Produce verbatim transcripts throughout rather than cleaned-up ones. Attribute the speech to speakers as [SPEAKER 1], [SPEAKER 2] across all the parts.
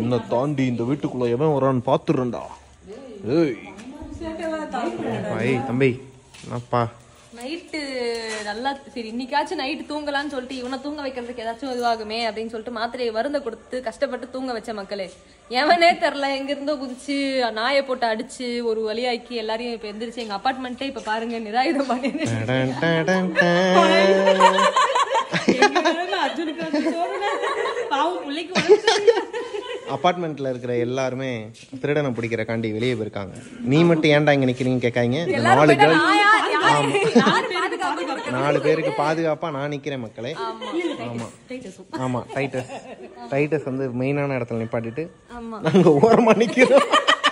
[SPEAKER 1] என்ன தாண்டி இந்த வீட்டுக்குள்ள எவன் வரான்னு பாத்துறேன்டா. ஏய் தம்பி அப்பா
[SPEAKER 2] நைட்டு நல்லா சரி இன்னைக்காச்சும் நைட்டு தூங்கலான்னு சொல்லிட்டு இவனை தூங்க வைக்கிறதுக்கு ஏதாச்சும் இதுவாகுமே அப்படின்னு சொல்லிட்டு மாத்திரையை வருந்த கொடுத்து கஷ்டப்பட்டு தூங்க வச்ச மக்களே. எவனே தெரில எங்க இருந்தோ குதிச்சு நாயை போட்டு அடிச்சு ஒரு வழியாக்கி எல்லாரையும் இப்ப எந்திரிச்சு எங்க அப்பார்ட்மெண்ட்டே இப்ப பாருங்க நிராயுதம் பண்ணி
[SPEAKER 1] அபார்ட்மெண்ட்ல இருக்கிற எல்லாருமே திருடனை பிடிக்கிற காண்டி வெளியே போயிருக்காங்க. நீ மட்டும் ஏன்டா இங்க நிக்கிறீங்க கேட்காங்க. நாலு கேர்ள் நாலு பேருக்கு பாதுகாப்பா நான் நிக்கிறேன் மக்களே. ஆமா ஆமா டைட்டஸ் டைட்டஸ் வந்து மெயினான இடத்துல நிப்பாட்டிட்டு நாங்க ஓரமா நிக்கிறோம்.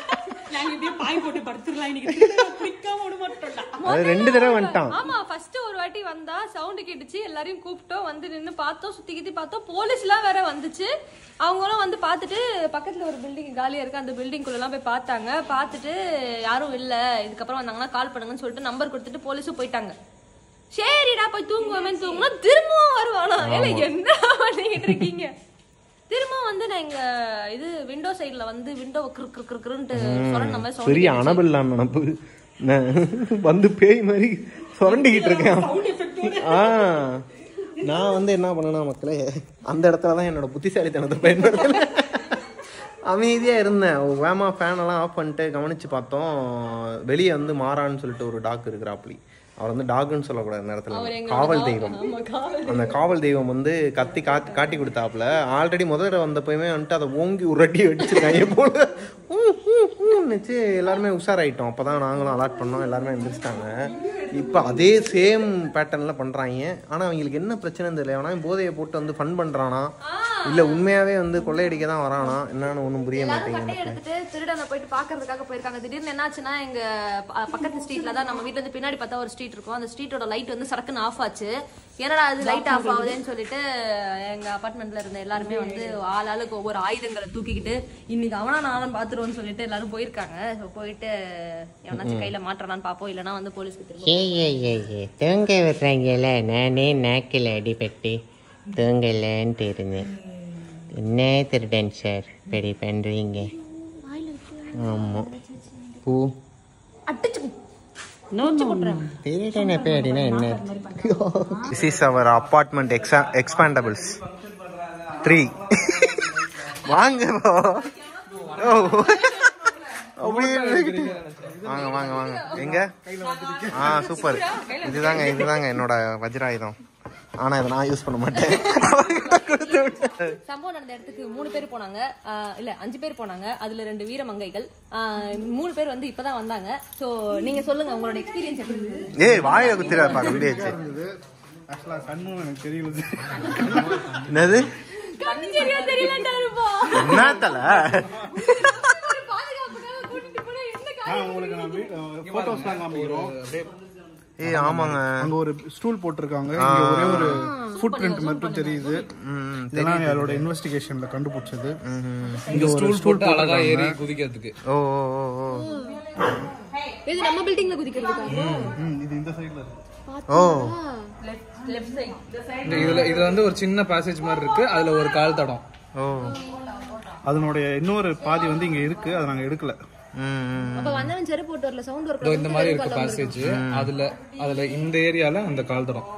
[SPEAKER 1] ரெண்டு தடவை வந்துட்டான்.
[SPEAKER 2] ஆமா ஃபர்ஸ்ட் ஒரு வாட்டி வந்தா சவுண்ட் கேட்டுச்சு, எல்லாரையும் கூப்பிட்டோம், வந்து நின்னு பார்த்தோம், சுத்தி கித்தி பார்த்தோம், போலீஸ் எல்லாம் வேற வந்துச்சு. அவங்களும் வந்து பார்த்துட்டு பக்கத்துல ஒரு பில்டிங் காலியா இருக்கு அந்த பில்டிங்குள்ள எல்லாம் போய் பார்த்தாங்க. பார்த்துட்டு யாரும் இல்ல இதுக்கப்புறம் வந்தாங்கன்னா கால் பண்ணுங்கன்னு சொல்லிட்டு நம்பர் கொடுத்துட்டு போலீஸும் போயிட்டாங்க. சரிடா போய் தூங்குவோமே தூங்குனா திரும்பவும் வருவானா. ஏன்னா என்ன பண்ணிக்கிட்டு இருக்கீங்க. திரும்பவும் வந்து நான் எங்க இது விண்டோ சைட்ல வந்து விண்டோ
[SPEAKER 1] பெரிய அனபில்லா நினப்பு வந்து பேய் மாதிரி சுரண்டிக்கிட்டு இருக்கேன். ஆஹ் நான் வந்து என்ன பண்ணேன்னா மக்களே அந்த இடத்துலதான் என்னோட புத்திசாலித்தனத்தை பயன்படுத்தல. அமைதியா இருந்தேன். வேமா ஃபேன் எல்லாம் ஆஃப் பண்ணிட்டு கவனிச்சு பார்த்தோம். வெளியே வந்து மாறான்னு சொல்லிட்டு ஒரு டாக் இருக்கிறாப்லி. அவர் வந்து டாக்னு சொல்லக்கூடாது நேரத்துல காவல் தெய்வம். அந்த காவல் தெய்வம் வந்து கத்தி காட்டி காட்டி கொடுத்தாப்புல. ஆல்ரெடி முதல்ல வந்தப்பயுமே வந்துட்டு அதை ஓங்கி உரட்டி அடிச்சிருக்காங்க போல நினைச்சு எல்லாருமே உஷாராயிட்டோம். அப்பதான் நாங்களும் அலாட் பண்ணோம். எல்லாருமே எந்திரிச்சிட்டாங்க. இப்ப அதே சேம் பேட்டர்ன்ல பண்றாங்க. ஆனா அவங்களுக்கு என்ன பிரச்சனைன்னு தெரியல. அவனா போதையை போட்டு வந்து ஃபன் பண்றானா இல்ல உண்மையாவே வந்து கொள்ளையடிக்க தான் வரானா என்னன்னு ஒண்ணும் புரிய மாட்டேங்குது.
[SPEAKER 2] திருடனை போயிட்டு பாக்குறதுக்காக போயிருக்காங்க. திடீர்னு என்னாச்சுன்னா எங்க பக்கத்து ஸ்ட்ரீட்ல தான் நம்ம வீட்டுல இருந்து பின்னாடி பார்த்தா ஒரு ஸ்ட்ரீட் இருக்கும். அந்த ஸ்ட்ரீட்டோட லைட் வந்து சரக்குன்னு ஆஃப் ஆச்சு. என்னடா அது லைட் ஆஃப் ஆகுதுன்னு சொல்லிட்டு எங்க அபார்ட்மெண்ட்ல இருந்த எல்லாருமே வந்து ஆள் ஆளுக்கு ஒவ்வொரு ஆயுதங்களை தூக்கிக்கிட்டு இன்னைக்கு அவனா நானும் பாத்துருவோம்னு சொல்லிட்டு எல்லாரும் போயிருக்காங்க. போயிட்டு எவனாச்சும் கையில மாட்டுறான்னு பாப்போம், இல்லைன்னா வந்து போலீஸ்க்கு திரும்ப
[SPEAKER 3] தூங்க விடுறாங்கல்ல. நானே நாக்கில் அடிபட்டு தூங்கலன்ட்டு இருந்தேன். என்ன திருடன் சார் இப்படி பண்றீங்க? ஆமா பூ
[SPEAKER 2] அடிச்சு
[SPEAKER 3] திருடன் எப்ப அப்படின்னா என்ன?
[SPEAKER 1] This is our apartment expandables three. வாங்க வாங்க வாங்க வாங்க எங்க? ஆ சூப்பர். இதுதாங்க இதுதாங்க என்னோட வஜ்ராயுதம். ஆனா இதை நான் யூஸ் பண்ண மாட்டேன்.
[SPEAKER 2] சம்பவம் நடந்த இடத்துக்கு மூணு பேர் போனாங்க. இல்ல அஞ்சு பேர் போனாங்க. அதுல ரெண்டு வீரமங்கைகள். மூணு பேர் வந்து இப்பதான் வந்தாங்க. சோ நீங்க சொல்லுங்க உங்களோட எக்ஸ்பீரியன்ஸ் எப்படி இருந்தது?
[SPEAKER 1] ஏய் வாயை குத்திரா பாக்க முடியாச்சு.
[SPEAKER 4] ஆக்சுவலா கண்ணு எனக்கு தெரியல.
[SPEAKER 1] என்னது
[SPEAKER 2] கண்ணு சரியா தெரியலன்றாருப்பா.
[SPEAKER 1] என்ன தல
[SPEAKER 4] உங்களுக்கு நான் போட்டோஸ்லாம் காமிக்கிறோம்.
[SPEAKER 1] ஏய் ஆமாங்க
[SPEAKER 4] அங்க ஒரு ஸ்டூல் போட்டிருக்காங்க. இங்க ஒரே ஒரு ஃபுட் பிரிண்ட் மட்டும் தெரியுது. இதெல்லாம் யாரோட இன்வெஸ்டிகேஷன்ல கண்டுபிடிச்சது.
[SPEAKER 5] இங்க ஸ்டூல் போட்டு அழகா ஏறி குதிக்கிறதுக்கு.
[SPEAKER 1] ஓ ஓ ஓ
[SPEAKER 2] இது நம்ம பில்டிங்ல குதிக்கிறதுக்கா?
[SPEAKER 4] இது இந்த சைடுல இருக்கு.
[SPEAKER 1] ஓ
[SPEAKER 2] லெஃப்ட் சைடு.
[SPEAKER 5] இதுல இது வந்து ஒரு சின்ன பாசேஜ் மாதிரி இருக்கு. அதுல ஒரு கால் தடம்.
[SPEAKER 1] ஓ
[SPEAKER 4] அதனுடைய இன்னொரு பாதி வந்து இங்க இருக்கு. அதை நாங்க எடுக்கல.
[SPEAKER 2] அப்ப வந்தவன் செருப்பு போட்டு வரல சவுண்ட் வர
[SPEAKER 5] இந்த மாதிரி இருக்கு பாசேஜ். அதுல அதுல இந்த ஏரியால அந்த கால் தடம்.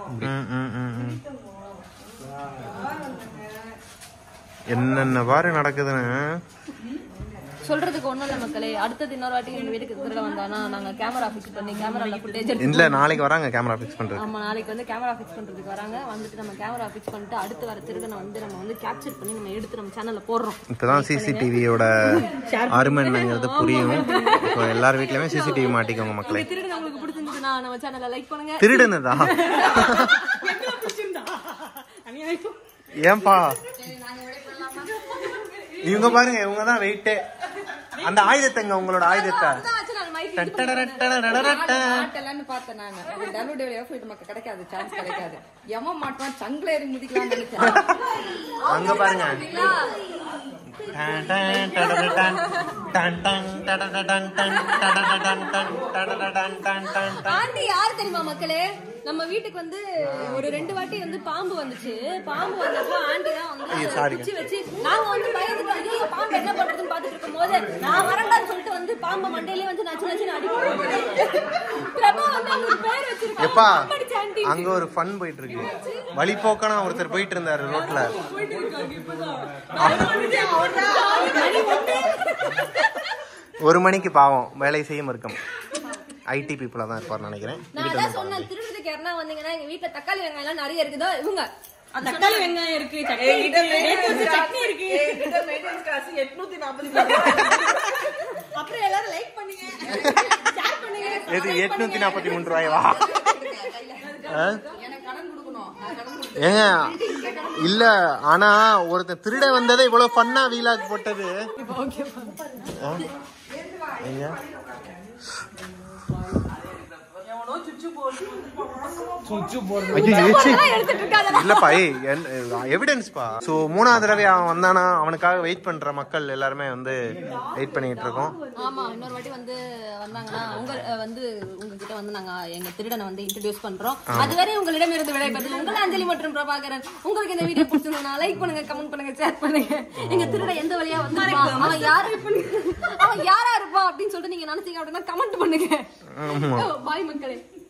[SPEAKER 1] என்னென்ன பாரு நடக்குதுன்னு
[SPEAKER 2] சொல்றதுக்கு ஒண்ணும் இல்ல மக்களே. அடுத்தது இன்னொரு வாட்டி எங்க வீட்டுக்கு திருட வந்தானா நாங்க கேமரா ஃபிக்ஸ் பண்ணி கேமரால ஃபுட்டேஜ் எடுத்து
[SPEAKER 1] இல்ல நாளைக்கு வராங்க கேமரா ஃபிக்ஸ் பண்றது.
[SPEAKER 2] ஆமா நாளைக்கு வந்து கேமரா ஃபிக்ஸ் பண்றதுக்கு வராங்க. வந்துட்டு நம்ம கேமரா ஃபிக்ஸ் பண்ணிட்டு அடுத்து வர திருடனை வந்து நம்ம வந்து கேப்சர் பண்ணி நம்ம எடுத்து நம்ம சேனல்ல போடுறோம்.
[SPEAKER 1] இப்பதான் சிசிடிவியோட அருமை என்னங்கிறது புரியும். இப்போ எல்லார் வீட்லயுமே சிசிடிவி மாட்டிக்கோங்க மக்களே.
[SPEAKER 2] திருடன் உங்களுக்கு பிடிச்சிருந்ததுன்னா நம்ம சேனலை லைக் பண்ணுங்க.
[SPEAKER 1] திருடனதா ஏன்பா இவங்க பாருங்க இவங்கதான் வெயிட்டே. அந்த ஆயுதத்தைங்க உங்களோட ஆயுதத்தை அங்க பாருங்க
[SPEAKER 2] ஆண்டி யாரு தெரியுமா மக்களே? நம்ம வீட்டுக்கு வந்து ஒரு ரெண்டு வாட்டி வந்து பாம்பு வந்துச்சு. பாம்பு வந்தப்போ ஆண்டி தான் வந்து குச்சி வச்சு நாங்க வந்து பயந்துட்டு ஐயோ பாம்பு என்ன பண்றதுன்னு பாத்துட்டு இருக்கும் போது நான் வரண்டான்னு சொல்லிட்டு வந்து பாம்பு மண்டையிலே வந்து நச்சு நச்சு அடிப்போம். பிரபா வந்து அவங்க பேர் வச்சிருக்காங்க.
[SPEAKER 1] அங்க ஒரு ஃபன் போயிட்டு இருக்கு. வழிபோக்கனா ஒருத்தர் போயிட்டு இருந்தாரு ரோட்ல. ஒரு மணிக்கு பாவம் வேலை செய்ய இருக்கும். ஐடி பீப்புளா தான் இருப்பார் நினைக்கிறேன்.
[SPEAKER 2] நான் அதான் சொன்னேன், திருடுறதுக்கு யாருன்னா வந்தீங்கன்னா எங்க வீட்டுல தக்காளி வெங்காயம் எல்லாம் நிறைய இருக்குதோ இவங்க தக்காளி வெங்காயம் இருக்கு, சட்னி இருக்கு. அப்புறம் எல்லாரும் லைக் பண்ணுங்க, ஷேர் பண்ணுங்க.
[SPEAKER 1] எது எட்நூத்தி நாற்பத்தி மூணு ரூபாயவா? ஏங்க இல்ல, ஆனா ஒருத்தன் திருட வந்ததை இவ்வளவு ஃபன்னா வீலாக் போட்டது. இல்லப்பா எவிடன்ஸ்பா. சோ மூணாவது தடவை அவன் வந்தானா அவனுக்காக வெயிட் பண்ற மக்கள் எல்லாருமே வந்து வெயிட் பண்ணிட்டு இருக்கோம்.
[SPEAKER 2] ஆமா, இன்னொரு வாட்டி வந்து வந்தாங்கன்னா உங்க வந்து உங்ககிட்ட வந்து நாங்க எங்க திருடனை வந்து இன்ட்ரோடியூஸ் பண்றோம். அதுவரை உங்களிடம் இருந்து விடைபெறுது உங்கள் அஞ்சலி மற்றும் பிரபாகரன். உங்களுக்கு இந்த வீடியோ பிடிச்சிருந்தா லைக் பண்ணுங்க, கமெண்ட் பண்ணுங்க, ஷேர் பண்ணுங்க. எங்க திருட எந்த வழியா வந்து அவன் யாரா அவன் யாரா இருப்பா அப்படின்னு சொல்லிட்டு நீங்க நினைச்சீங்க அப்படின்னா கமெண்ட் பண்ணுங்க. பாய் மக்களே.